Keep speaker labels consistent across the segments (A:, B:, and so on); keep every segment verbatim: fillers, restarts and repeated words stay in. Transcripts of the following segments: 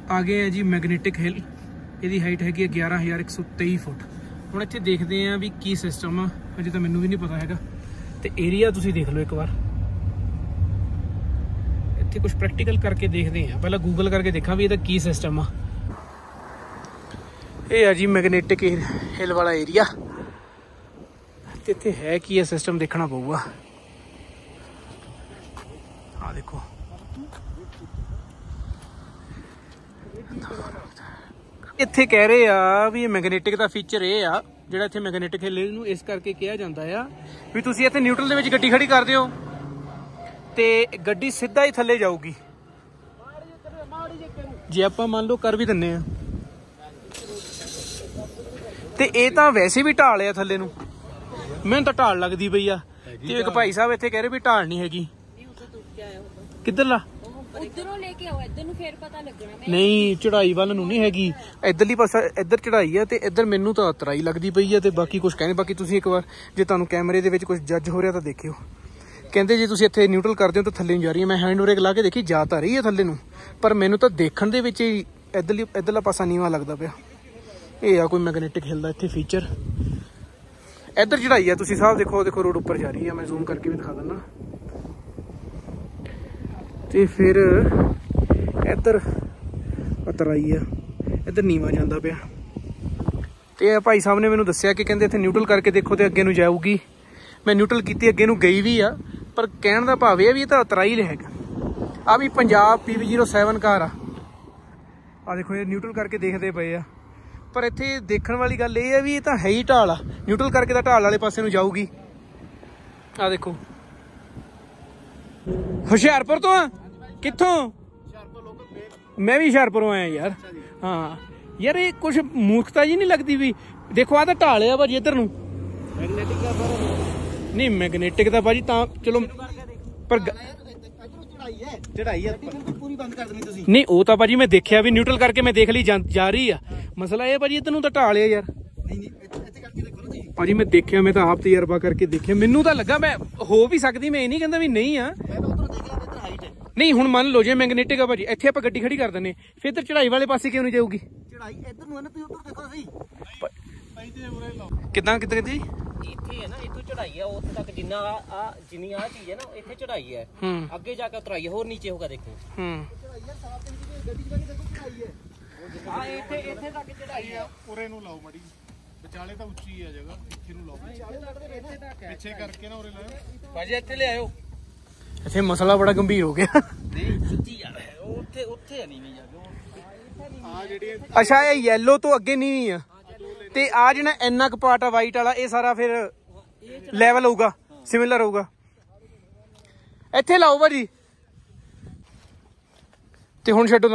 A: आ गए हैं जी मैगनेटिक हिल। ਇਹਦੀ ਹਾਈਟ ਹੈਗੀ ਹੈ ਗਿਆਰਾਂ ਹਜ਼ਾਰ ਇੱਕ ਸੌ ਤੇਈ ਫੁੱਟ। ਹੁਣ ਇੱਥੇ ਦੇਖਦੇ ਆਂ ਵੀ ਕੀ ਸਿਸਟਮ ਆ, ਅਜੇ ਤਾਂ ਮੈਨੂੰ ਵੀ ਨਹੀਂ ਪਤਾ ਹੈਗਾ। ਤੇ ਏਰੀਆ ਤੁਸੀਂ ਦੇਖ ਲਓ ਇੱਕ ਵਾਰ, ਇੱਥੇ ਕੁਝ ਪ੍ਰੈਕਟੀਕਲ ਕਰਕੇ ਦੇਖਦੇ ਆਂ। ਪਹਿਲਾਂ ਗੂਗਲ ਕਰਕੇ ਦੇਖਾਂ ਵੀ ਇਹਦਾ ਕੀ ਸਿਸਟਮ ਆ। ਇਹ ਆ ਜੀ ਮੈਗਨੇਟਿਕ ਹਿਲ ਵਾਲਾ ਏਰੀਆ, ਤੇ ਇੱਥੇ ਹੈ ਕੀ ਹੈ ਸਿਸਟਮ ਦੇਖਣਾ ਪਊਗਾ। ਆ ਦੇਖੋ, ਇੱਥੇ ਕਹਿ ਰਹੇ ਆ ਵੀ ਮੈਗਨੇਟਿਕ ਦਾ ਫੀਚਰ ਇਹ ਆ, ਜਿਹੜਾ ਇੱਥੇ ਮੈਗਨੇਟਿਕ ਹਿੱਲ ਨੂੰ ਇਸ ਕਰਕੇ ਕਿਹਾ ਜਾਂਦਾ ਆ ਵੀ ਤੁਸੀਂ ਇੱਥੇ ਨਿਊਟਰਲ ਦੇ ਵਿੱਚ ਗੱਡੀ ਖੜੀ ਕਰਦੇ ਹੋ ਤੇ ਗੱਡੀ ਸਿੱਧਾ ਹੀ ਥੱਲੇ ਜਾਊਗੀ। ਜੇ ਆਪਾਂ ਮੰਨ ਲਓ ਕਰ ਵੀ ਦਿੰਨੇ ਆ, ਤੇ ਇਹ ਤਾਂ ਵੈਸੇ ਵੀ ਢਾਲ ਆ ਥੱਲੇ ਨੂੰ, ਮੈਨੂੰ ਤਾਂ ਢਾਲ ਲੱਗਦੀ ਪਈ ਆ। ਤੇ ਇੱਕ ਭਾਈ ਸਾਹਿਬ ਇੱਥੇ ਕਹਿ ਰਹੇ ਵੀ ਢਾਲ ਨਹੀਂ ਹੈਗੀ। ਕਿੱਧਰਲਾ
B: ਉਧਰੋਂ ਲੈ ਕੇ ਆਓ, ਇੱਧਰ ਨੂੰ ਫੇਰ ਪਤਾ ਲੱਗਣਾ।
A: ਨਹੀਂ, ਚੜਾਈ ਵੱਲ ਨੂੰ ਨਹੀਂ ਹੈਗੀ, ਇੱਧਰਲੀ ਪਾਸਾ ਇੱਧਰ ਚੜਾਈ ਆ ਤੇ ਇੱਧਰ ਮੈਨੂੰ ਤਾਂ ਉਤਰਾਈ ਲੱਗਦੀ ਪਈ ਆ। ਤੇ ਬਾਕੀ ਕੁਝ ਕਹਿੰਦੇ, ਬਾਕੀ ਤੁਸੀਂ ਇੱਕ ਵਾਰ ਜੇ ਤੁਹਾਨੂੰ ਕੈਮਰੇ ਦੇ ਵਿੱਚ ਕੁਝ ਜੱਜ ਹੋ ਰਿਹਾ ਤਾਂ ਦੇਖਿਓ। ਕਹਿੰਦੇ ਜੇ ਤੁਸੀਂ ਇੱਥੇ ਨਿਊਟਰਲ ਕਰਦੇ ਹੋ ਤਾਂ ਥੱਲੇ ਨੂੰ ਜਾ ਰਹੀ ਹੈ। ਮੈਂ ਹੈਂਡ ਬ੍ਰੇਕ ਲਾ ਕੇ ਦੇਖੀ, ਜਾ ਤਾਂ ਰਹੀ ਹੈ ਥੱਲੇ ਨੂੰ, ਪਰ ਮੈਨੂੰ ਤਾਂ ਦੇਖਣ ਦੇ ਵਿੱਚ ਹੀ ਇੱਧਰਲੀ ਇੱਧਰਲਾ ਪਾਸਾ ਨੀਵਾਂ ਲੱਗਦਾ ਪਿਆ। ਇਹ ਆ ਕੋਈ ਮੈਗਨੇਟਿਕ ਹਿੱਲ ਦਾ ਇੱਥੇ ਫੀਚਰ। ਇੱਧਰ ਚੜਾਈ ਆ, ਤੁਸੀਂ ਸਾਹਬ ਦੇਖੋ, ਦੇਖੋ ਰੋਡ ਉੱਪਰ ਜਾ ਰਹੀ ਹੈ। ਮੈਂ ਜ਼ੂਮ ਕਰਕੇ ਵੀ ਦਿਖਾ ਦਿੰਦਾ। ਤੇ ਫਿਰ ਇੱਧਰ ਉਤਰਾਈ ਆ, ਇੱਧਰ ਨੀਵਾਂ ਜਾਂਦਾ ਪਿਆ। ਤੇ ਭਾਈ ਸਾਹਿਬ ਨੇ ਮੈਨੂੰ ਦੱਸਿਆ ਕਿ ਕਹਿੰਦੇ ਇੱਥੇ ਨਿਊਟਰਲ ਕਰਕੇ ਦੇਖੋ ਤੇ ਅੱਗੇ ਨੂੰ ਜਾਊਗੀ। ਮੈਂ ਨਿਊਟਰਲ ਕੀਤੀ, ਅੱਗੇ ਨੂੰ ਗਈ ਵੀ ਆ, ਪਰ ਕਹਿਣ ਦਾ ਭਾਵ ਇਹ ਵੀ ਇਹ ਤਾਂ ਉਤਰਾਈ ਹੀ ਹੈਗਾ। ਆ ਵੀ Punjab P B zero seven car ਆ। ਆ ਦੇਖੋ, ਇਹ ਨਿਊਟਰਲ ਕਰਕੇ ਦੇਖਦੇ ਪਏ ਆ, ਪਰ ਇੱਥੇ ਦੇਖਣ ਵਾਲੀ ਗੱਲ ਇਹ ਹੈ ਵੀ ਇਹ ਤਾਂ ਹੈ ਹੀ ਢਾਲ ਆ। ਨਿਊਟਰਲ ਕਰਕੇ ਤਾਂ ਢਾਲ ਵਾਲੇ ਪਾਸੇ ਨੂੰ ਜਾਊਗੀ। ਆ ਦੇਖੋ, ਹੁਸ਼ਿਆਰਪੁਰ ਤੋਂ ਆ? ਕਿੱਥੋਂ? ਮੈਂ ਵੀ ਹੁਸ਼ਿਆਰਪੁਰੋਂ ਆਇਆ ਯਾਰ। ਹਾਂ ਯਾਰ, ਇਹ ਕੁਛ ਮੂਰਖਤਾ ਜੀ ਨਹੀਂ ਲੱਗਦੀ ਵੀ? ਦੇਖੋ ਆ ਤਾਂ ਢਾਲ ਆ ਭਾਜੀ ਇੱਧਰ ਨੂੰ। ਮੈਗਨੇਟਿਕ ਦਾ ਨਹੀਂ, ਮੈਗਨੇਟਿਕ ਦਾ ਭਾਜੀ ਤਾਂ ਚਲੋ, ਪਰ ਚੜਾਈ ਹੈ ਪੂਰੀ ਬੰਦ ਕਰ ਦੇਣੀ ਤੁਸੀਂ। ਨਹੀਂ, ਉਹ ਤਾਂ ਭਾਜੀ ਮੈਂ ਦੇਖਿਆ ਵੀ ਨਿਊਟਰਲ ਕਰਕੇ ਮੈਂ ਦੇਖ ਲਈ ਜਾ ਰਹੀ ਆ। ਮਸਲਾ ਇਹ ਭਾਜੀ ਇੱਧਰ ਨੂੰ ਤਾਂ ਢਾਲ ਆ ਯਾਰ। ਭਾਜੀ ਮੈਂ ਦੇਖਿਆ, ਮੈਂ ਤਾਂ ਆਪ ਤਜਰਬਾ ਕਰਕੇ ਦੇਖਿਆ, ਮੈਨੂੰ ਤਾਂ ਲੱਗਾ ਮੈਂ ਹੋ ਵੀ ਸਕਦੀ, ਮੈਂ ਇਹ ਨਹੀਂ ਕਹਿੰਦਾ ਵੀ ਨਹੀਂ ਆ। ਨਹੀਂ ਹੁਣ ਮੰਨ ਲਓ ਜੇ ਮੈਗਨੇਟਿਕ ਆ ਭਾਜੀ, ਇੱਥੇ ਆਪਾਂ ਗੱਡੀ ਖੜੀ ਕਰ ਦਿੰਦੇ, ਫਿਰ ਇੱਧਰ ਚੜਾਈ ਵਾਲੇ ਪਾਸੇ ਕਿਉਂ ਨਹੀਂ ਜਾਊਗੀ? ਚੜਾਈ ਇੱਧਰ ਨੂੰ ਹੈ ਨਾ, ਤੁਸੀਂ ਉੱਧਰ ਦੇਖੋ ਸਹੀ। ਕਿੱਦਾਂ ਕਿੱਦਾਂ ਜੀ?
C: ਇੱਥੇ ਹੈ ਨਾ, ਇੱਥੋਂ ਚੜਾਈ ਆ ਉੱਥੇ ਤੱਕ, ਜਿੰਨਾ ਆ ਜਿੰਨੀ ਆ ਚੀਜ਼ ਹੈ ਨਾ, ਇੱਥੇ ਚੜਾਈ ਹੈ। ਅੱਗੇ ਜਾ ਕੇ ਉਤਰਾਈ ਹੈ, ਹੋਰ ਨੀਚੇ ਹੋਗਾ ਦੇਖੋ। ਹੂੰ, ਆ ਇੱਥੇ ਇੱਥੇ ਤੱਕ ਚੜਾਈ ਆ।
D: ਉਰੇ ਨੂੰ ਲਾਓ ਮੜੀ, ਵਿਚਾਲੇ ਤਾਂ ਉੱਚੀ ਆ ਜਗ੍ਹਾ, ਇੱਥੇ ਨੂੰ ਲਾਓ ਪਿੱਛੇ ਕਰਕੇ ਨਾ ਉਰੇ ਲਾਓ
C: ਭਾਜੀ। ਇੱਥੇ ਲੈ ਆਇਓ,
A: ਇੱਥੇ ਮਸਲਾ ਬੜਾ ਗੰਭੀਰ ਹੋ ਗਿਆ।
C: ਨਹੀਂ ਸੱਚੀ ਆ, ਉੱਥੇ ਉੱਥੇ ਨਹੀਂ ਵੀ ਜਾ
D: ਆ ਜਿਹੜੀ।
A: ਅੱਛਾ, ਇਹ ਯੈਲੋ ਤੋਂ ਅੱਗੇ ਨਹੀਂ ਆ, ਤੇ ਆ ਜਿਹੜਾ ਇੰਨਾ ਕੁ ਪਾਰਟ ਆ ਵਾਈਟ ਵਾਲਾ, ਇਹ ਸਾਰਾ ਫਿਰ ਲੈਵਲ ਹੋਊਗਾ, ਸਿਮਿਲਰ ਹੋਊਗਾ। ਇੱਥੇ ਲਾਓ ਭਾਜੀ, ਤੇ ਹੁਣ ਛੱਡੋ ਤਾਂ।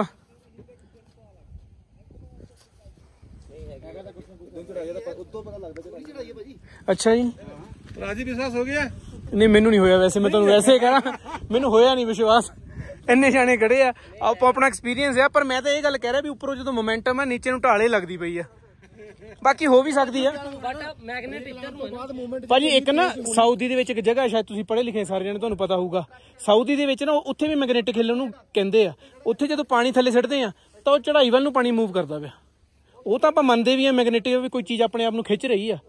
A: ਅੱਛਾ ਜੀ,
D: ਰਾਜੀ ਵਿਸ਼ਵਾਸ ਹੋ ਗਿਆ?
A: ਨਹੀਂ ਮੈਨੂੰ ਨਹੀਂ ਹੋਇਆ ਵੈਸੇ, ਮੈਂ ਤੁਹਾਨੂੰ ਵੈਸੇ ਕਹਿਣਾ, ਮੈਨੂੰ ਹੋਇਆ ਨਹੀਂ ਵਿਸ਼ਵਾਸ। ਇੰਨੇ ਜਾਣੇ ਖੜੇ ਆ, ਆਪੋ ਆਪਣਾ ਐਕਸਪੀਰੀਅੰਸ ਆ, ਪਰ ਮੈਂ ਤਾਂ ਇਹ ਗੱਲ ਕਹਿ ਰਿਹਾ ਵੀ ਉੱਪਰੋਂ ਜਦੋਂ ਮੋਮੈਂਟਮ ਆ, ਨੀਚੇ ਨੂੰ ਢਾਲੇ ਲੱਗਦੀ ਪਈ ਆ। ਬਾਕੀ ਹੋ ਵੀ ਸਕਦੀ ਆ ਭਾਜੀ। ਇੱਕ ਨਾ ਸਾਊਦੀ ਦੇ ਵਿੱਚ ਇੱਕ ਜਗ੍ਹਾ, ਸ਼ਾਇਦ ਤੁਸੀਂ ਪੜ੍ਹੇ ਲਿਖੇ ਸਾਰੇ ਜਣੇ, ਤੁਹਾਨੂੰ ਪਤਾ ਹੋਊਗਾ। ਸਾਊਦੀ ਦੇ ਵਿੱਚ ਨਾ ਉੱਥੇ ਵੀ ਮੈਗਨੇਟਿਕ ਹਿੱਲ ਨੂੰ ਕਹਿੰਦੇ ਆ। ਉੱਥੇ ਜਦੋਂ ਪਾਣੀ ਥੱਲੇ ਸਿੱਟਦੇ ਆ ਤਾਂ ਉਹ ਚੜਾਈ ਵੱਲ ਨੂੰ ਪਾਣੀ ਮੂਵ ਕਰਦਾ ਪਿਆ। ਉਹ ਤਾਂ ਆਪਾਂ ਮੰਨਦੇ ਵੀ ਆ ਮੈਗਨੇਟਿਕ ਵੀ ਕੋਈ ਚੀਜ਼ ਆਪਣੇ ਆਪ ਨੂੰ ਖਿੱਚ ਰਹੀ ਆ।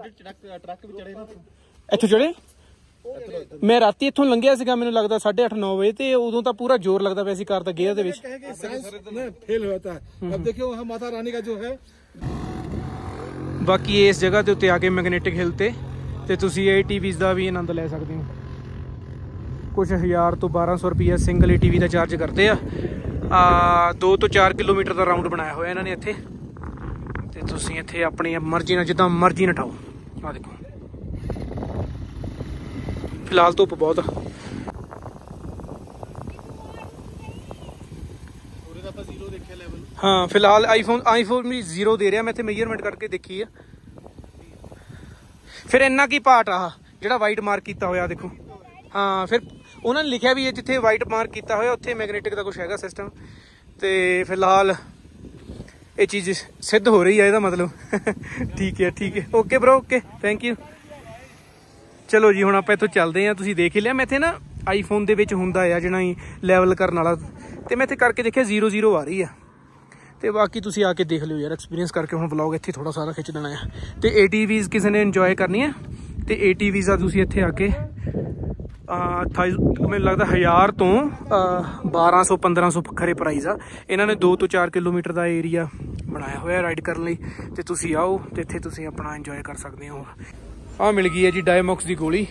A: ਇੱਥੋਂ ਚੜੇ, ਮੈਂ ਰਾਤੀ ਇੱਥੋਂ ਲੰਘਿਆ ਸੀਗਾ, ਮੈਨੂੰ ਲੱਗਦਾ ਸਾਢੇ ਅੱਠ ਨੌ ਵਜੇ, ਤੇ ਉਦੋਂ ਤਾਂ ਪੂਰਾ ਜ਼ੋਰ ਲੱਗਦਾ ਪਿਆ ਸੀ ਕਾਰ ਦਾ ਗੇਅਰ ਦੇ ਵਿੱਚ।
D: ਫੇਲ ਹੋਤਾ ਹੈ। ਅਬ ਦੇਖਿਓ ਵਹਾਂ ਮਾਤਾ ਰਾਣੀ ਦਾ ਜੋ ਹੈ।
A: ਬਾਕੀ ਇਸ ਜਗ੍ਹਾ ਦੇ ਉੱਤੇ ਆ ਕੇ ਮੈਗਨੇਟਿਕ ਹਿੱਲ ਤੇ ਤੇ ਤੁਸੀਂ ਏ ਟੀ ਵੀਜ਼ ਦਾ ਵੀ ਆਨੰਦ ਲੈ ਸਕਦੇ ਹੋ। ਕੁਛ ਹਜ਼ਾਰ ਤੋਂ ਬਾਰਾਂ ਸੌ ਰੁਪਈਆ ਸਿੰਗਲ ਏ ਟੀ ਵੀ ਦਾ ਚਾਰਜ ਕਰਦੇ ਆ। ਆ ਦੋ ਤੋਂ ਚਾਰ ਕਿਲੋਮੀਟਰ ਦਾ ਰਾਊਂਡ ਬਣਾਇਆ ਹੋਇਆ ਇਹਨਾਂ ਨੇ ਇੱਥੇ, ਤੇ ਤੁਸੀਂ ਇੱਥੇ ਆਪਣੀ ਮਰਜ਼ੀ ਨਾਲ ਜਿੱਦਾਂ ਮਰਜ਼ੀ ਨਠਾਓ। ਆ ਦੇਖੋ, ਫਿਲਹਾਲ ਧੁੱਪ ਬਹੁਤ ਆ। ਹਾਂ ਫਿਲਹਾਲ ਆਈਫੋਨ ਆਈਫੋਨ ਵੀ ਜ਼ੀਰੋ ਦੇ ਰਿਹਾ। ਮੈਂ ਇੱਥੇ ਮੇਜਰਮੈਂਟ ਕਰਕੇ ਦੇਖੀ ਆ। ਫਿਰ ਇੰਨਾ ਕੀ ਪਾਰਟ ਆ ਜਿਹੜਾ ਵਾਈਟ ਮਾਰਕ ਕੀਤਾ ਹੋਇਆ ਦੇਖੋ। ਹਾਂ ਫਿਰ ਉਹਨਾਂ ਨੇ ਲਿਖਿਆ ਵੀ ਇਹ ਜਿੱਥੇ ਵਾਈਟ ਮਾਰਕ ਕੀਤਾ ਹੋਇਆ ਉੱਥੇ ਮੈਗਨੇਟਿਕ ਦਾ ਕੁਛ ਹੈਗਾ ਸਿਸਟਮ। ਤੇ ਫਿਲਹਾਲ ਇਹ ਚੀਜ਼ ਸਿੱਧ ਹੋ ਰਹੀ ਹੈ ਇਹਦਾ ਮਤਲਬ। ਠੀਕ ਹੈ ਠੀਕ ਹੈ, okay bro, okay, thank you. ਚਲੋ ਜੀ ਹੁਣ ਆਪਾਂ ਇੱਥੋਂ ਚੱਲਦੇ ਹਾਂ। ਤੁਸੀਂ ਦੇਖ ਹੀ ਲਿਆ, ਮੈਂ ਇੱਥੇ ਨਾ ਆਈਫੋਨ ਦੇ ਵਿੱਚ ਹੁੰਦਾ ਆ ਜਿਹੜਾ ਲੈਵਲ ਕਰਨ ਵਾਲਾ, ਤੇ ਮੈਂ ਇੱਥੇ ਕਰਕੇ ਦੇਖਿਆ ਜ਼ੀਰੋ ਜ਼ੀਰੋ ਆ ਰਹੀ ਆ। ਤੇ ਬਾਕੀ ਤੁਸੀਂ ਆ ਕੇ ਦੇਖ ਲਿਓ ਯਾਰ, ਐਕਸਪੀਰੀਅੰਸ ਕਰਕੇ। ਹੁਣ ਵਲੌਗ ਇੱਥੇ ਥੋੜਾ ਸਾਰਾ ਖਿੱਚ ਦੇਣਾ ਆ। ਤੇ ਏ ਟੀ ਵੀਜ਼ ਕਿਸੇ ਨੇ ਇੰਜੋਏ ਕਰਨੀ ਹੈ ਤੇ ਏ ਟੀ ਵੀਜ਼ ਆ ਤੁਸੀਂ ਇੱਥੇ ਆ ਕੇ ਮੈਨੂੰ ਲੱਗਦਾ ਹਜ਼ਾਰ ਤੋਂ ਬਾਰਾਂ ਸੌ ਪੰਦਰਾਂ ਸੌ ਖਰੇ ਪ੍ਰਾਈਜ਼ ਆ। ਇਹਨਾਂ ਨੇ ਦੋ ਤੋਂ ਚਾਰ ਕਿਲੋਮੀਟਰ ਦਾ ਏਰੀਆ ਬਣਾਇਆ ਹੋਇਆ ਰਾਈਡ ਕਰਨ ਲਈ, ਤੇ ਤੁਸੀਂ ਆਓ ਤੇ ਇੱਥੇ ਤੁਸੀਂ ਆਪਣਾ ਇੰਜੋਏ ਕਰ ਸਕਦੇ ਹੋ। ਆਹ ਮਿਲ ਗਈ ਹੈ ਜੀ ਡਾਇਮੌਕਸ ਦੀ ਗੋਲੀ।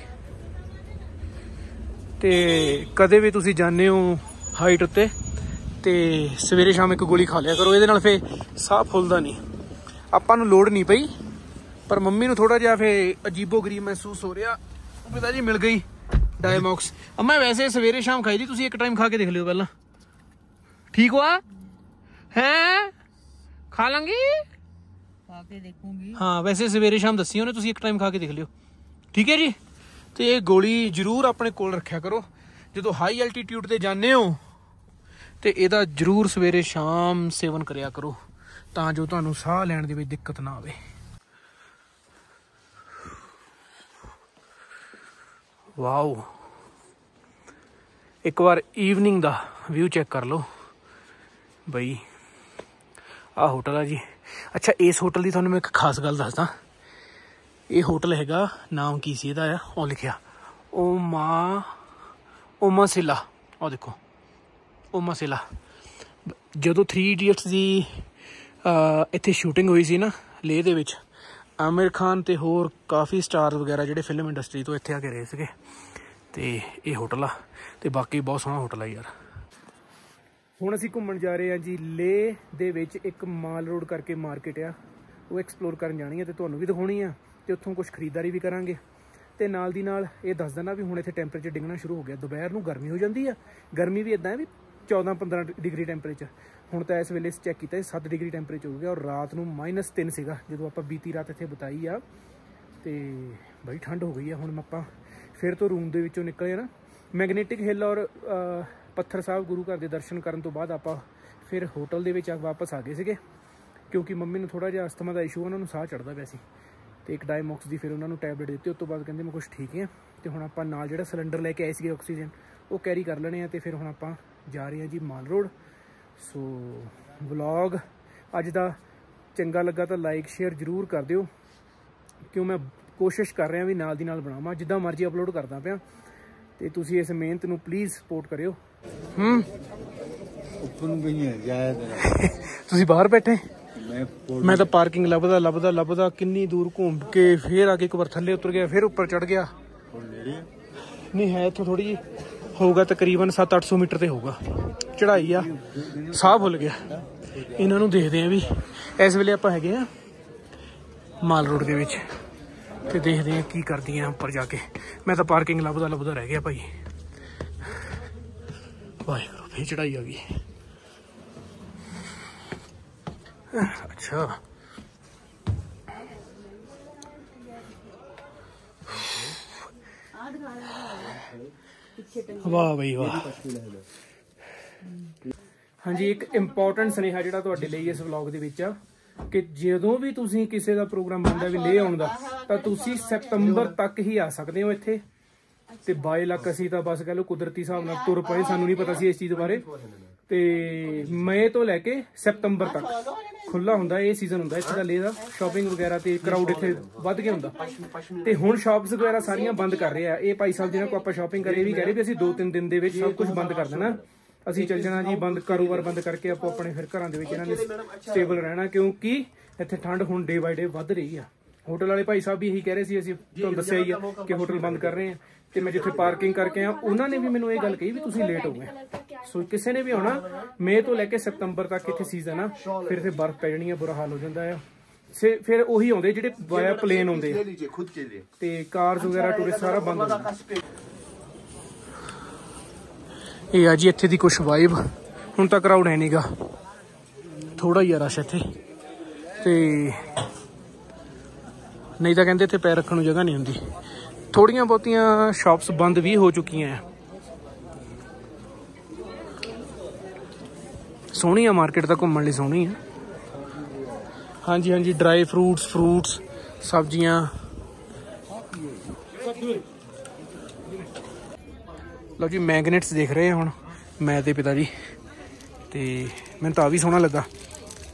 A: ਤੇ ਕਦੇ ਵੀ ਤੁਸੀਂ ਜਾਂਦੇ ਹੋ ਹਾਈਟ ਉੱਤੇ ਤੇ ਸਵੇਰੇ ਸ਼ਾਮ ਇੱਕ ਗੋਲੀ ਖਾ ਲਿਆ ਕਰੋ, ਇਹਦੇ ਨਾਲ ਫੇ ਸਾਹ ਫੁੱਲਦਾ ਨਹੀਂ। ਆਪਾਂ ਨੂੰ ਲੋੜ ਨਹੀਂ ਪਈ, ਪਰ ਮੰਮੀ ਨੂੰ ਥੋੜਾ ਜਿਹਾ ਫੇ ਅਜੀਬੋ ਗਰੀਬ ਮਹਿਸੂਸ ਹੋ ਰਿਹਾ। ਪਿਤਾ ਜੀ ਮਿਲ ਗਈ ਡਾਇਮੌਕਸ। ਮੈਂ ਵੈਸੇ ਸਵੇਰੇ ਸ਼ਾਮ ਖਾਈ ਦੀ, ਤੁਸੀਂ ਇੱਕ ਟਾਈਮ ਖਾ ਕੇ ਦੇਖ ਲਿਓ ਪਹਿਲਾਂ। ਠੀਕ ਹੋਆ ਹੈ? ਖਾ ਲਾਂਗੀ, ਖਾ ਕੇ ਦੇਖੂੰਗੀ। ਹਾਂ ਵੈਸੇ ਸਵੇਰੇ ਸ਼ਾਮ ਦੱਸੀ ਉਹਨੇ, ਤੁਸੀਂ ਇੱਕ ਟਾਈਮ ਖਾ ਕੇ ਦੇਖ ਲਿਓ। ਠੀਕ ਹੈ ਜੀ। ਤੇ ਇਹ ਗੋਲੀ ਜ਼ਰੂਰ ਆਪਣੇ ਕੋਲ ਰੱਖਿਆ ਕਰੋ ਜਦੋਂ ਹਾਈ ਐਲਟੀਟਿਊਡ ਤੇ ਜਾਂਦੇ ਹੋ, ਤੇ ਇਹਦਾ ਜ਼ਰੂਰ ਸਵੇਰੇ ਸ਼ਾਮ ਸੇਵਨ ਕਰਿਆ ਕਰੋ ਤਾਂ ਜੋ ਤੁਹਾਨੂੰ ਸਾਹ ਲੈਣ ਦੇ ਵਿੱਚ ਦਿੱਕਤ ਨਾ ਆਵੇ। ਵਾਓ, ਇੱਕ ਵਾਰ ਈਵਨਿੰਗ ਦਾ ਵਿਊ ਚੈੱਕ ਕਰ ਲਓ ਬਈ। ਆਹ ਹੋਟਲ ਆ ਜੀ। ਅੱਛਾ, ਇਸ ਹੋਟਲ ਦੀ ਤੁਹਾਨੂੰ ਮੈਂ ਇੱਕ ਖਾਸ ਗੱਲ ਦੱਸਦਾ। ਇਹ ਹੋਟਲ ਹੈਗਾ, ਨਾਮ ਕੀ ਸੀ ਇਹਦਾ ਆ, ਉਹ ਲਿਖਿਆ ਓਮਾ ਓਮਾਸਿਲਾ। ਉਹ ਦੇਖੋ ਓਮਾਸਿਲਾ। ਜਦੋਂ ਥ੍ਰੀ ਇਡੀਅਟਸ ਦੀ ਇੱਥੇ ਸ਼ੂਟਿੰਗ ਹੋਈ ਸੀ ਨਾ ਲੇਹ ਦੇ ਵਿੱਚ, ਆਮਿਰ ਖਾਨ ਤੇ ਹੋਰ ਕਾਫੀ ਸਟਾਰ ਵਗੈਰਾ ਜਿਹੜੇ ਫਿਲਮ ਇੰਡਸਟਰੀ ਤੋਂ ਇੱਥੇ ਆ ਕੇ ਰਹੇ ਸੀਗੇ। ਤੇ ਇਹ ਹੋਟਲ ਆ, ਤੇ ਬਾਕੀ ਬਹੁਤ ਸੋਹਣਾ ਹੋਟਲ ਆ ਯਾਰ। ਹੁਣ ਅਸੀਂ ਘੁੰਮਣ ਜਾ ਰਹੇ ਹਾਂ ਜੀ ਲੇਹ ਦੇ ਵਿੱਚ। ਇੱਕ ਮਾਲ ਰੋਡ ਕਰਕੇ ਮਾਰਕੀਟ ਆ, ਉਹ ਐਕਸਪਲੋਰ ਕਰਨ ਜਾਣੀ ਹੈ ਤੇ ਤੁਹਾਨੂੰ ਵੀ ਦਿਖਾਉਣੀ ਆ, ਤੇ ਉੱਥੋਂ ਕੁਛ ਖਰੀਦਦਾਰੀ ਵੀ ਕਰਾਂਗੇ। ਤੇ ਨਾਲ ਦੀ ਨਾਲ ਇਹ ਦੱਸ ਦਿੰਦਾ ਵੀ ਹੁਣ ਇੱਥੇ ਟੈਂਪਰੇਚਰ ਡਿੱਗਣਾ ਸ਼ੁਰੂ ਹੋ ਗਿਆ। ਦੁਪਹਿਰ ਨੂੰ ਗਰਮੀ ਹੋ ਜਾਂਦੀ ਆ, ਗਰਮੀ ਵੀ ਇੱਦਾਂ ਹੈ ਵੀ ਚੌਦਾਂ ਪੰਦਰਾਂ ਡਿਗਰੀ ਟੈਂਪਰੇਚਰ। ਹੁਣ ਤਾਂ ਇਸ ਵੇਲੇ ਚੈੱਕ ਕੀਤਾ ਸੱਤ ਡਿਗਰੀ ਟੈਂਪਰੇਚਰ ਹੋ ਗਿਆ, ਔਰ ਰਾਤ ਨੂੰ ਮਾਈਨਸ ਤਿੰਨ ਸੀਗਾ ਜਦੋਂ ਆਪਾਂ ਬੀਤੀ ਰਾਤ ਇੱਥੇ ਬਿਤਾਈ ਆ। ਤੇ ਬੜੀ ਠੰਡ ਹੋ ਗਈ ਆ। ਹੁਣ ਆਪਾਂ ਫਿਰ ਤੋਂ ਰੂਮ ਦੇ ਵਿੱਚੋਂ ਨਿਕਲੇ ਆ ਨਾ, ਮੈਗਨੇਟਿਕ ਹਿੱਲ ਔਰ ਪੱਥਰ ਸਾਹਿਬ ਗੁਰੂ ਘਰ ਦੇ ਦਰਸ਼ਨ ਕਰਨ ਤੋਂ ਬਾਅਦ ਆਪਾਂ ਫਿਰ ਹੋਟਲ ਦੇ ਵਿੱਚ ਆ ਵਾਪਸ ਆ ਗਏ ਸੀਗੇ, ਕਿਉਂਕਿ ਮੰਮੀ ਨੂੰ ਥੋੜ੍ਹਾ ਜਿਹਾ ਅਸਥਮਾ ਦਾ ਇਸ਼ੂ, ਉਹਨਾਂ ਨੂੰ ਸਾਹ ਚੜ੍ਹਦਾ ਪਿਆ ਸੀ। ਤੇ ਇੱਕ ਡਾਇਮੌਕਸ ਦੀ ਫਿਰ ਉਹਨਾਂ ਨੂੰ ਟੈਬਲੇਟ ਦਿੱਤੀ। ਉਸ ਤੋਂ ਬਾਅਦ ਕਹਿੰਦੇ ਮੈਂ ਕੁਛ ਠੀਕ ਹੈ। ਤੇ ਹੁਣ ਆਪਾਂ ਨਾਲ ਜਿਹੜਾ ਸਿਲੰਡਰ ਲੈ ਕੇ ਆਏ ਸੀਗੇ ਆਕਸੀਜਨ, ਉਹ ਕੈਰੀ ਕਰ ਲੈਣੇ ਆ। ਤੇ ਫਿਰ ਹੁਣ ਆਪਾਂ ਜਾ ਰਹੇ ਹਾਂ ਜੀ ਮਾਲ ਰੋਡ। ਸੋ ਵਲੌਗ ਅੱਜ ਦਾ ਚੰਗਾ ਲੱਗਾ ਤਾਂ ਲਾਈਕ ਸ਼ੇਅਰ ਜ਼ਰੂਰ ਕਰ ਦਿਓ, ਕਿਉਂ ਮੈਂ ਕੋਸ਼ਿਸ਼ ਕਰ ਰਿਹਾ ਵੀ ਨਾਲ ਦੀ ਨਾਲ ਬਣਾਵਾਂ, ਜਿੱਦਾਂ ਮਰਜ਼ੀ ਅਪਲੋਡ ਕਰਦਾ ਪਿਆ। ਤੇ ਤੁਸੀਂ ਇਸ ਮਿਹਨਤ ਨੂੰ ਪਲੀਜ਼ ਸਪੋਰਟ ਕਰਿਓ। ਹੂੰ ਉੱਪਰ ਨੂੰ ਗਈ ਹੈ ਜਾਇਆ ਤੁਸੀਂ ਬਾਹਰ ਬੈਠੇ, ਮੈਂ ਤਾਂ ਪਾਰਕਿੰਗ ਲੱਭਦਾ ਲੱਭਦਾ ਲੱਭਦਾ ਕਿੰਨੀ ਦੂਰ ਘੁੰਮ ਕੇ ਫਿਰ ਆ ਕੇ ਇੱਕ ਵਾਰ ਥੱਲੇ ਉਤਰ ਗਿਆ, ਫਿਰ ਉੱਪਰ ਚੜ ਗਿਆ। ਨਹੀਂ ਹੈ ਇੱਥੋਂ ਥੋੜੀ ਜਿਹੀ ਹੋਊਗਾ, ਤਕਰੀਬਨ ਸੱਤ ਅੱਠ ਸੌ ਮੀਟਰ ਤੇ ਹੋਊਗਾ ਚੜਾਈ ਆ। ਸਾਹ ਭੁੱਲ ਗਿਆ। ਇਹਨਾਂ ਨੂੰ ਦੇਖਦੇ ਆ ਵੀ ਇਸ ਵੇਲੇ ਆਪਾਂ ਹੈਗੇ ਆ ਮਾਲ ਰੋਡ ਦੇ ਵਿੱਚ, ਤੇ ਦੇਖਦੇ ਆ ਕੀ ਕਰਦੀਆਂ ਉੱਪਰ ਜਾ ਕੇ। ਮੈਂ ਤਾਂ ਪਾਰਕਿੰਗ ਲੱਭਦਾ ਲੱਭਦਾ ਰਹਿ ਗਿਆ ਭਾਈ। ਵਾਹਿਗੁਰੂ, ਫੇਰ ਚੜਾਈ ਆ ਗਈ। ਅੱਛਾ ਵਾਹ ਬਈ ਵਾਹ। ਹਾਂਜੀ, ਇੱਕ ਇੰਪੋਰਟੈਂਟ ਸੁਨੇਹਾ ਜਿਹੜਾ ਤੁਹਾਡੇ ਲਈ ਇਸ ਵਲੌਗ ਦੇ ਵਿੱਚ ਆ ਕਿ ਜਦੋਂ ਵੀ ਤੁਸੀਂ ਕਿਸੇ ਦਾ ਪ੍ਰੋਗਰਾਮ ਬਣਦਾ ਵੀ ਲੇਹ ਆਉਣ ਦਾ, ਤਾਂ ਤੁਸੀਂ ਸਤੰਬਰ ਤੱਕ ਹੀ ਆ ਸਕਦੇ ਹੋ ਇੱਥੇ। ਤੇ ਬਾਈ ਲੱਖ ਅਸੀਂ ਤਾਂ ਬਸ ਕਹਿ ਲਓ ਕੁਦਰਤੀ ਹਿਸਾਬ ਨਾਲ ਤੁਰ ਪਏ, ਸਾਨੂੰ ਨਹੀਂ ਪਤਾ ਸੀ ਇਸ ਚੀਜ਼ ਬਾਰੇ। ਤੇ ਮਈ ਤੋਂ ਲੈ ਕੇ ਸਤੰਬਰ ਤੱਕ ਖੁੱਲਾ ਹੁੰਦਾ, ਇਹ ਸੀਜ਼ਨ ਹੁੰਦਾ ਇੱਥੇ ਦਾ ਲੇਹ ਦਾ। ਸ਼ਾਪਿੰਗ ਵਗੈਰਾ ਤੇ ਕਰਾਊਡ ਇੱਥੇ ਵੱਧ ਗਿਆ ਹੁੰਦਾ। ਤੇ ਹੁਣ ਸ਼ਾਪਸ ਵਗੈਰਾ ਸਾਰੀਆਂ ਬੰਦ ਕਰ ਰਹੇ ਆ ਇਹ ਭਾਈ ਸਾਹਿਬ, ਜਿਹਨਾਂ ਕੋਲ ਆਪਾਂ ਸ਼ਾਪਿੰਗ ਕਰੇ ਵੀ ਕਹਿ ਰਹੇ ਵੀ ਅਸੀਂ ਦੋ ਤਿੰਨ ਦਿਨ ਦੇ ਵਿੱਚ ਸਭ ਕੁਝ ਬੰਦ ਕਰ ਦੇਣਾ, ਅਸੀਂ ਚੱਲ ਜਾਣਾ ਜੀ ਬੰਦ, ਕਾਰੋਬਾਰ ਬੰਦ ਕਰਕੇ ਆਪੋ ਆਪਣੇ ਫਿਰ ਘਰਾਂ ਦੇ ਵਿੱਚ ਇਹਨਾਂ ਨੇ ਸਟੇਬਲ ਰਹਿਣਾ, ਕਿਉਂਕਿ ਇੱਥੇ ਠੰਡ ਹੁਣ ਡੇ ਬਾਈ ਡੇ ਵੱਧ ਰਹੀ ਆ। ਹੋਟਲ ਵਾਲੇ ਭਾਈ ਸਾਹਿਬ ਵੀ ਇਹੀ ਕਹਿ ਰਹੇ ਸੀ, ਅਸੀਂ ਤੁਹਾਨੂੰ ਦੱਸਿਆ ਹੀ ਆ ਕਿ ਹੋਟਲ ਬੰਦ ਕਰ ਰਹੇ ਆ। ਤੇ ਮੈਂ ਜਿੱਥੇ ਪਾਰਕਿੰਗ ਕਰਕੇ ਆ, ਉਹਨਾਂ ਨੇ ਵੀ ਮੈਨੂੰ ਇਹ ਗੱਲ ਕਹੀ ਵੀ ਤੁਸੀਂ ਲੇਟ ਹੋ ਗਏ। ਸੋ ਕਿਸੇ ਨੇ ਵੀ ਆਉਣਾ ਮਈ ਤੋਂ ਲੈ ਕੇ ਸਤੰਬਰ ਤੱਕ ਇੱਥੇ ਸੀਜ਼ਨ ਆ, ਫਿਰ ਇੱਥੇ ਬਰਫ਼ ਪੈ ਜਾਣੀ ਆ, ਬੁਰਾ ਹਾਲ ਹੋ ਜਾਂਦਾ ਆ। ਫਿਰ ਉਹੀ ਆਉਂਦੇ ਜਿਹੜੇ ਵਾਇਆ ਪਲੇਨ ਆਉਂਦੇ ਆ, ਤੇ ਕਾਰਸ ਵਗੈਰਾ ਟੂਰਿਸਟ ਸਾਰਾ ਬੰਦ ਹੋ ਜਾਂਦਾ। ਇਹ ਆ ਜੀ ਇੱਥੇ ਦੀ ਕੁਛ ਵਾਈਬ। ਹੁਣ ਤਾਂ ਕਰਾਊਡ ਹੈ ਨਹੀਂਗਾ, ਥੋੜਾ ਹੀ ਆ ਰਸ਼ ਇੱਥੇ। ਤੇ ਨਹੀਂ ਤਾਂ ਕਹਿੰਦੇ ਇੱਥੇ ਪੈਰ ਰੱਖਣ ਨੂੰ ਜਗ੍ਹਾ ਨਹੀਂ ਹੁੰਦੀ। ਥੋੜੀਆਂ ਬਹੁਤੀਆਂ ਸ਼ਾਪਸ ਬੰਦ ਵੀ ਹੋ ਚੁੱਕੀਆਂ ਆ। ਸੋਹਣੀ ਆ ਮਾਰਕੀਟ ਤਾਂ, ਘੁੰਮਣ ਲਈ ਸੋਹਣੀ ਆ। ਹਾਂਜੀ ਹਾਂਜੀ, ਡਰਾਈ ਫਰੂਟਸ ਫਰੂਟਸ ਸਬਜ਼ੀਆਂ। ਲਓ ਜੀ ਮੈਗਨੇਟਸ ਦੇਖ ਰਹੇ ਆ ਹੁਣ ਮੈਂ ਤੇ ਪਿਤਾ ਜੀ, ਤੇ ਮੈਨੂੰ ਤਾਂ ਆ ਵੀ ਸੋਹਣਾ ਲੱਗਾ।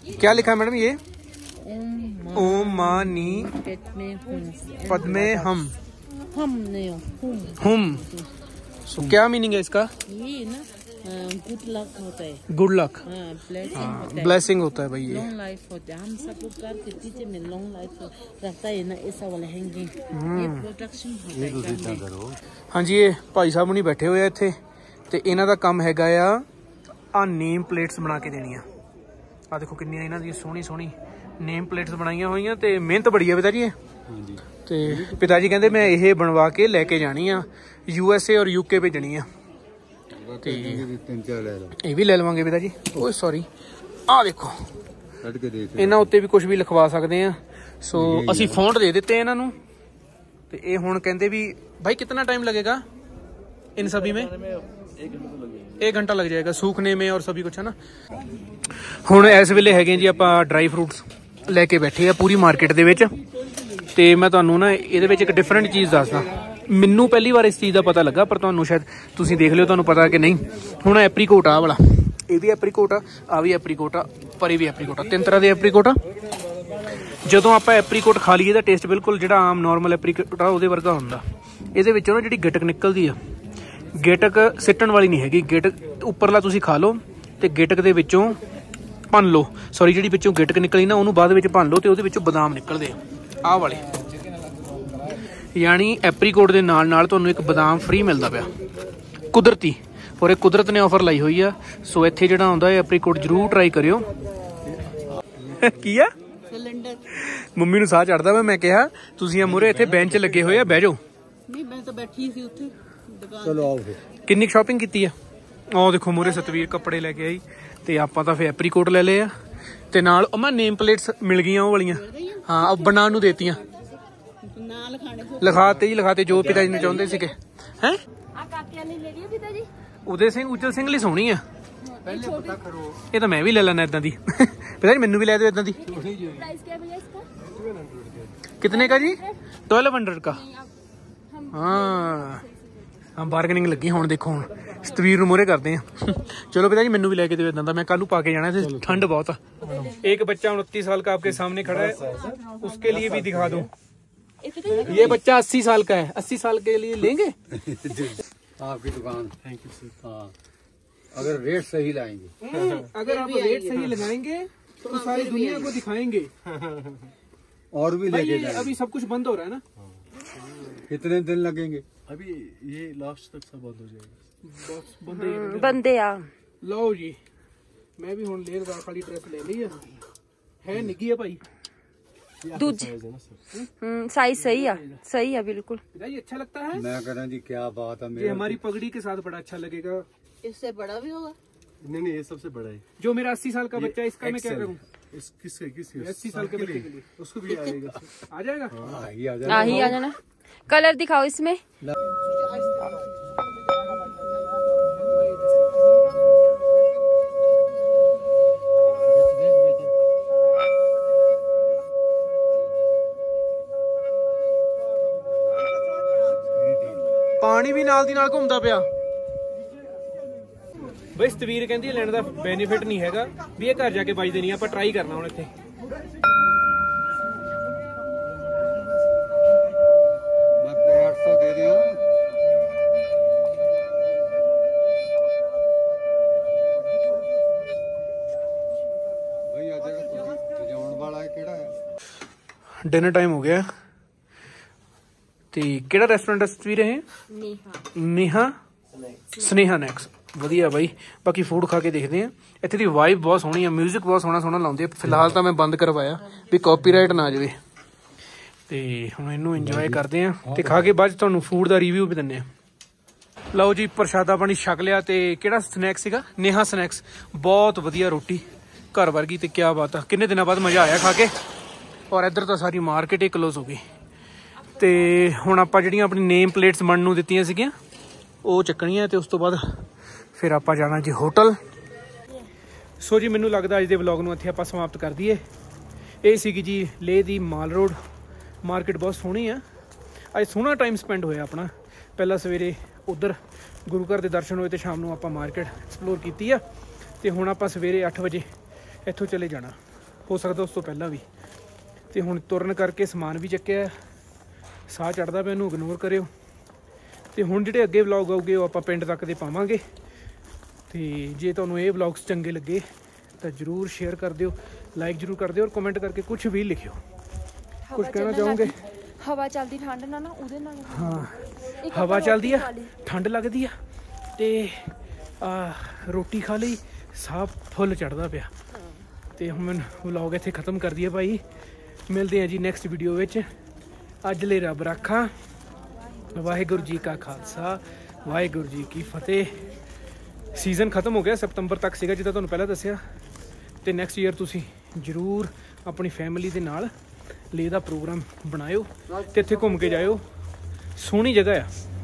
A: क्या लिखा है मैडम ये? ओम मानी पद्मे हम
E: हम नहीं
A: हम। सो क्या मीनिंग है इसका?
E: ये ना गुड लक होता है,
A: गुड लक,
E: ब्लेसिंग
A: ब्लेसिंग होता है भाई ये।
E: लॉन्ग लाइफ होता है। हम सब लोग घर के पीछे में लॉन्ग लाइफ रहता है ना, ऐसा वाला हैंगिंग ये प्रोटेक्शन होता है।
A: हाँ जी, ये भाई साहब नहीं बैठे हुए ਇੱਥੇ ਤੇ ਇਹਨਾਂ ਦਾ ਕੰਮ ਹੈਗਾ ਆ ਆ ਨੇਮ ਪਲੇਟਸ ਬਣਾ ਕੇ ਦੇਣੀਆਂ। ਆ ਦੇਖੋ ਕਿੰਨੀਆਂ ਇਹਨਾਂ ਦੀ ਸੋਹਣੀ ਸੋਹਣੀ ਨੇਮ ਪਲੇਟਸ ਬਣਾਈਆਂ ਹੋਈਆਂ ਤੇ ਮਿਹਨਤ ਬੜੀ ਆ ਪਿਤਾ ਜੀ ਇਹ। ਹਾਂਜੀ। ਤੇ ਪਿਤਾ ਜੀ ਕਹਿੰਦੇ ਮੈਂ ਇਹ ਬਣਵਾ ਕੇ ਲੈ ਕੇ ਜਾਣੀ ਆ ਯੂ ਐਸ ਏ ਔਰ ਯੂ ਕੇ ਭੇਜਣੀ ਆ। ਤੇ ਇਹ ਵੀ ਲੈ ਲਵਾਂਗੇ ਪਿਤਾ ਜੀ। ਓਏ ਸੌਰੀ, ਆ ਦੇਖੋ ਇਹਨਾਂ ਉੱਤੇ ਵੀ ਕੁਝ ਵੀ ਲਿਖਵਾ ਸਕਦੇ ਆ। ਸੋ ਅਸੀਂ ਫੌਂਟ ਦੇ ਦਿੱਤੇ ਇਹਨਾਂ ਨੂੰ ਤੇ ਇਹ ਹੁਣ ਕਹਿੰਦੇ ਵੀ भाई कितना टाइम लगेगा इन सभी में? एक घंटा लग जाएगा सूखने में और सभी कुछ है ना। ਹੁਣ ਇਸ ਵੇਲੇ ਹੈਗੇ ਜੀ ਆਪਾਂ ਡਰਾਈ ਫਰੂਟਸ ਲੈ ਕੇ ਬੈਠੇ ਆ ਪੂਰੀ ਮਾਰਕੀਟ ਦੇ ਵਿੱਚ ਤੇ ਮੈਂ ਤੁਹਾਨੂੰ ਨਾ ਇਹਦੇ ਵਿੱਚ ਇੱਕ ਡਿਫਰੈਂਟ ਚੀਜ਼ ਦੱਸਦਾ। ਮੈਨੂੰ ਪਹਿਲੀ ਵਾਰ ਇਸ ਚੀਜ਼ ਦਾ ਪਤਾ ਲੱਗਾ ਪਰ ਤੁਹਾਨੂੰ ਸ਼ਾਇਦ ਤੁਸੀਂ ਦੇਖ ਲਿਓ, ਤੁਹਾਨੂੰ ਪਤਾ ਕਿ ਨਹੀਂ। ਹੁਣ ਐਪਰੀਕੋਟ ਆ ਵਾਲਾ, ਇਹ ਵੀ ਐਪਰੀਕੋਟ ਆ, ਆ ਵੀ ਐਪਰੀਕੋਟ ਆ, ਪਰ ਇਹ ਵੀ ਐਪਰੀਕੋਟ ਆ। ਤਿੰਨ ਤਰ੍ਹਾਂ ਦੇ ਐਪਰੀਕੋਟ ਆ। ਜਦੋਂ ਆਪਾਂ ਐਪਰੀਕੋਟ ਖਾ ਲਈਏ ਤਾਂ ਟੇਸਟ ਬਿਲਕੁਲ ਜਿਹੜਾ ਆਮ ਨੋਰਮਲ ਐਪਰੀਕੋਟ ਆ ਉਹਦੇ ਵਰਗਾ ਹੁੰਦਾ। ਇਹਦੇ ਵਿੱਚੋਂ ਨਾ ਜਿਹੜੀ ਗਿਟਕ ਨਿਕਲਦੀ ਆ, ਗਿਟਕ ਸਿੱਟਣ ਵਾਲੀ ਨਹੀਂ ਹੈਗੀ। ਗਿਟਕ ਉੱਪਰਲਾ ਤੁਸੀਂ ਖਾ ਲਓ ਤੇ ਗਿਟਕ ਦੇ ਵਿੱਚੋਂ ਭੰਨ ਲਓ, ਸੌਰੀ ਜਿਹੜੀ ਵਿੱਚੋਂ ਗਿਟਕ ਨਿਕਲੀ ਨਾ ਉਹਨੂੰ ਬਾਅਦ ਵਿੱਚ ਭੰਨ ਲਓ ਤੇ ਉਹਦੇ ਵਿੱਚੋਂ ਬਦਾਮ ਨਿਕਲਦੇ ਆ ਆਹ ਵਾਲੇ। ਯਾਨੀ ਐਪਰੀਕੋਟ ਦੇ ਨਾਲ ਨਾਲ ਤੁਹਾਨੂੰ ਇੱਕ ਬਦਾਮ ਫ੍ਰੀ ਮਿਲਦਾ ਪਿਆ ਕੁਦਰਤੀ, ਔਰ ਇਹ ਕੁਦਰਤ ਨੇ ਆਫਰ ਲਾਈ ਹੋਈ ਆ। ਸੋ ਇੱਥੇ ਜਿਹੜਾ ਆਉਂਦਾ ਹੈ ਐਪਰੀਕੋਟ ਜ਼ਰੂਰ ਟਰਾਈ ਕਰਿਓ। ਕੀ ਆ?
E: सिलेंडर।
A: ਮੰਮੀ ਨੂੰ ਸਾਹ ਚੜਦਾ ਵਾ। ਮੈਂ ਕਿਹਾ ਤੁਸੀਂ ਆ ਮੂਹਰੇ ਇੱਥੇ ਬੈਂਚ ਲੱਗੇ ਹੋਏ ਆ, ਬਹਿ ਜਾਓ।
E: नहीं मैं तो बैठी सी उत्थे दुकान।
D: ਚਲੋ ਆਓ ਫਿਰ।
A: ਕਿੰਨੀ ਸ਼ਾਪਿੰਗ ਕੀਤੀ ਆ? ਆਹ ਦੇਖੋ ਮੂਹਰੇ ਸਤਵੀਰ ਕੱਪੜੇ ਲੈ ਕੇ ਆਈ ਤੇ ਆਪਾਂ ਤਾਂ ਫਿਰ ਐਪਰੀਕੋਟ ਲੈ ਲਏ ਆ ਤੇ ਨਾਲ ਅਮਾ ਨੇਮ ਪਲੇਟਸ ਮਿਲ ਗਈਆਂ ਉਹ ਵਾਲੀਆਂ। ਹਾਂ ਉਹ ਬਣਾਉਣ ਨੂੰ ਦੇਤੀਆਂ,
E: ना लिखाने को
A: ਲਿਖਾਤੇ ਜੀ ਲਿਖਾਤੇ ਜੋ ਪਿਤਾ ਜੀ ਨੂੰ ਚਾਹੁੰਦੇ ਸੀਗੇ। ਹੈ
B: ਆ ਕਾਕੇ ਵਾਲੀ ਲੈ ਲਿਓ ਪਿਤਾ ਜੀ।
A: ਉਦੇ ਸਿੰਘ ਉਜਲ ਸਿੰਘ ਲਈ ਸੋਹਣੀ ਆ। ਇਹ ਤਾਂ ਮੈਂ ਵੀ ਲੈ ਲੈਣਾ ਇਦਾਂ ਦੀ। पिता जी मैनू भी लै दो इदां दी।
B: प्राइस क्या है भैया इसका?
A: कितने का जी? ट्वेल्व हंड्रेड का। हाँ हाँ बार्गेनिंग लगी हुण। देखो हुण सतवीर नूं मोहरे करते हैं। चलो पिता जी मैनू भी लैके दो इदां दा, मैं कल नूं पा के जाना है, ठंड बहुत है। एक बच्चा उनतीस साल का आपके सामने खड़ा है, उसके लिए भी दिखा दूं। ये बच्चा अस्सी साल का है, अस्सी साल के लिए लेंगे?
F: आपकी दुकान। Thank you sir. हाँ अगर रेट सही लाएंगे,
A: अगर आप रेट सही लगाएंगे तो सारी दुनिया को दिखाएंगे।
F: और भी लेके
A: ये
F: जाएंगे।
A: अभी सब कुछ बंद हो रहा है ना।
F: कितने दिन लगेंगे?
D: अभी ये लास्ट तक सब बंद हो जाएगा।
A: बस बंदे
B: बंदे आ
A: लो जी। मैं भी हुण लेर दा खाली ड्रेस ले ली है, है निगी है भाई।
B: दूज साइज सही है, सही है बिल्कुल।
A: पिता जी अच्छा लगता है?
F: मैं कह रहा जी क्या बात है।
A: ये
F: मेरा
A: हमारी पगड़ी के साथ बड़ा अच्छा लगेगा।
E: इससे बड़ा भी होगा।
D: नहीं नहीं ये सबसे बड़ा है।
A: जो मेरा अस्सी साल का बच्चा है इसका मैं क्या
D: एक्सेल।
A: करूँ?
D: इस किसके किसके
A: अस्सी साल के बच्चे के लिए
D: उसको भी आएगा।
A: आ जाएगा।
F: हाँ, ही आ
B: आ
F: जाएगा।
B: ही आ जाना। कलर दिखाओ इसमें।
A: ਪਾਣੀ ਵੀ ਨਾਲ ਦੀ ਨਾਲ ਘੁੰਮਦਾ ਪਿਆ। ਬਈ ਸਤਵੀਰ ਕਹਿੰਦੀ ਲੈਣ ਦਾ ਬੈਨੀਫਿਟ ਨਹੀਂ ਹੈਗਾ ਵੀ ਇਹ ਘਰ ਜਾ ਕੇ ਬਾਈ ਦੇਣੀ, ਆਪਾਂ ਟਰਾਈ ਕਰਨਾ ਹੁਣ ਇੱਥੇ।
F: मैं आठ सौ दे दिया। भाई आ जाएगा। सजाउण वाला है केड़ा है?
A: डिनर टाइम हो गया ਤੇ ਕਿਹੜਾ ਰੈਸਟੋਰੈਂਟ ਹੈ ਸਤਵੀਰ? ਇਹ
B: नेहा
A: ਨੇਹਾ ਸਨੇਹਾ ਨੈਕਸ। ਵਧੀਆ ਬਾਈ। ਬਾਕੀ ਫੂਡ ਖਾ ਕੇ ਦੇਖਦੇ ਆ। ਇੱਥੇ ਦੀ ਵਾਈਬ ਬਹੁਤ ਸੋਹਣੀ ਆ, ਮਿਊਜ਼ਿਕ ਬਹੁਤ ਸੋਹਣਾ ਸੋਹਣਾ ਲਾਉਂਦੇ ਆ। ਫਿਲਹਾਲ ਤਾਂ ਮੈਂ ਬੰਦ ਕਰਵਾਇਆ ਵੀ ਕਾਪੀਰਾਈਟ ਨਾ ਆ ਜਾਵੇ ਤੇ ਹੁਣ ਇਹਨੂੰ ਇੰਜੋਏ ਕਰਦੇ ਆ ਤੇ ਖਾ ਕੇ ਬਾਅਦ 'ਚ ਤੁਹਾਨੂੰ ਫੂਡ ਦਾ ਰਿਵਿਊ ਵੀ ਦਿੰਦੇ ਆ। ਲਓ ਜੀ ਪ੍ਰਸ਼ਾਦਾ ਪਾਣੀ ਛਕ ਲਿਆ ਤੇ ਕਿਹੜਾ ਸਨੈਕਸ ਸੀਗਾ? ਨੇਹਾ ਸਨੈਕਸ। ਬਹੁਤ ਵਧੀਆ ਰੋਟੀ ਘਰ ਵਰਗੀ ਤੇ ਕਿਆ ਬਾਤ ਆ। ਕਿੰਨੇ ਦਿਨਾਂ ਬਾਅਦ ਮਜ਼ਾ ਆਇਆ ਖਾ ਕੇ। ਔਰ ਇੱਧਰ ਤਾਂ ਸਾਰੀ ਮਾਰਕੀਟ ਹੀ ਕਲੋਜ਼ ਹੋ ਗਈ ਤੇ ਹੁਣ ਆਪਾਂ ਜਿਹੜੀਆਂ ਆਪਣੀ ਨੇਮ ਪਲੇਟਸ ਬਣਨ ਨੂੰ ਦਿੱਤੀਆਂ ਸੀਗੀਆਂ ਉਹ ਚੱਕਣੀਆਂ ਤੇ ਉਸ ਤੋਂ ਬਾਅਦ ਫਿਰ ਆਪਾਂ ਜਾਣਾ ਜੀ ਹੋਟਲ। ਸੋ ਜੀ ਮੈਨੂੰ ਲੱਗਦਾ ਅੱਜ ਦੇ ਵਲੌਗ ਨੂੰ ਇੱਥੇ ਆਪਾਂ ਸਮਾਪਤ ਕਰ ਦਈਏ। ਇਹ ਸੀਗੀ ਜੀ ਲੇਹ ਦੀ ਮਾਲ ਰੋਡ ਮਾਰਕੀਟ। ਬਹੁਤ ਸੋਹਣੀ ਆ। ਅੱਜ ਸੋਹਣਾ ਟਾਈਮ ਸਪੈਂਡ ਹੋਇਆ ਆਪਣਾ। ਪਹਿਲਾਂ ਸਵੇਰੇ ਉੱਧਰ ਗੁਰੂ ਘਰ ਦੇ ਦਰਸ਼ਨ ਹੋਏ ਤੇ ਸ਼ਾਮ ਨੂੰ ਆਪਾਂ ਮਾਰਕੀਟ ਐਕਸਪਲੋਰ ਕੀਤੀ ਆ ਤੇ ਹੁਣ ਆਪਾਂ ਸਵੇਰੇ ਅੱਠ ਵਜੇ ਇੱਥੋਂ ਚਲੇ ਜਾਣਾ। ਹੋ ਸਕਦਾ ਉਸ ਤੋਂ ਪਹਿਲਾਂ ਵੀ। ਤੇ ਹੁਣ ਤੁਰਨ ਕਰਕੇ ਸਮਾਨ ਵੀ ਚੱਕਿਆ, ਸਾਹ ਚੜਦਾ ਪਿਆ, ਇਹਨੂੰ ਇਗਨੋਰ ਕਰਿਓ। ਤੇ ਹੁਣ ਜਿਹੜੇ ਅੱਗੇ ਵਲੌਗ ਆਉਗੇ ਉਹ ਆਪਾਂ ਪਿੰਡ ਤੱਕ ਦੇ ਪਾਵਾਂਗੇ। ਤੇ ਜੇ ਤੁਹਾਨੂੰ ਇਹ ਵਲੌਗਸ ਚੰਗੇ ਲੱਗੇ ਤਾਂ ਜ਼ਰੂਰ ਸ਼ੇਅਰ ਕਰ ਦਿਓ, ਲਾਈਕ ਜ਼ਰੂਰ ਕਰ ਦਿਓ, ਔਰ ਕਮੈਂਟ ਕਰਕੇ ਕੁਝ ਵੀ ਲਿਖਿਓ। ਕੁਝ ਕਹਿਣਾ ਚਾਹੋਗੇ?
B: ਹਵਾ ਚੱਲਦੀ ਠੰਡ ਨਾਲ ਨਾ ਉਹਦੇ ਨਾਲ
A: ਹਾਂ, ਹਵਾ ਚੱਲਦੀ ਆ, ਠੰਡ ਲੱਗਦੀ ਆ, ਤੇ ਆ ਰੋਟੀ ਖਾ ਲਈ, ਸਾਹ ਫੁੱਲ ਚੜਦਾ ਪਿਆ। ਤੇ ਹੁਣ ਮੈਂ ਵਲੌਗ ਇੱਥੇ ਖਤਮ ਕਰ ਦਈਏ ਭਾਈ। ਮਿਲਦੇ ਆ ਜੀ ਨੈਕਸਟ ਵੀਡੀਓ ਵਿੱਚ। ਅੱਜ ਲਈ ਰੱਬ ਰਾਖਾ। ਵਾਹਿਗੁਰੂ ਜੀ ਕਾ ਖਾਲਸਾ, ਵਾਹਿਗੁਰੂ ਜੀ ਕੀ ਫਤਿਹ। ਸੀਜ਼ਨ ਖਤਮ ਹੋ ਗਿਆ, ਸਤੰਬਰ ਤੱਕ ਸੀਗਾ ਜਿੱਦਾਂ ਤੁਹਾਨੂੰ ਪਹਿਲਾਂ ਦੱਸਿਆ। ਤੇ ਨੈਕਸਟ ਈਅਰ ਤੁਸੀਂ ਜ਼ਰੂਰ ਆਪਣੀ ਫੈਮਿਲੀ ਦੇ ਨਾਲ ਲੇਹ ਦਾ ਪ੍ਰੋਗਰਾਮ ਬਣਾਇਓ ਤੇ ਇੱਥੇ ਘੁੰਮ ਕੇ ਜਾਇਓ। ਸੋਹਣੀ ਜਗ੍ਹਾ ਆ।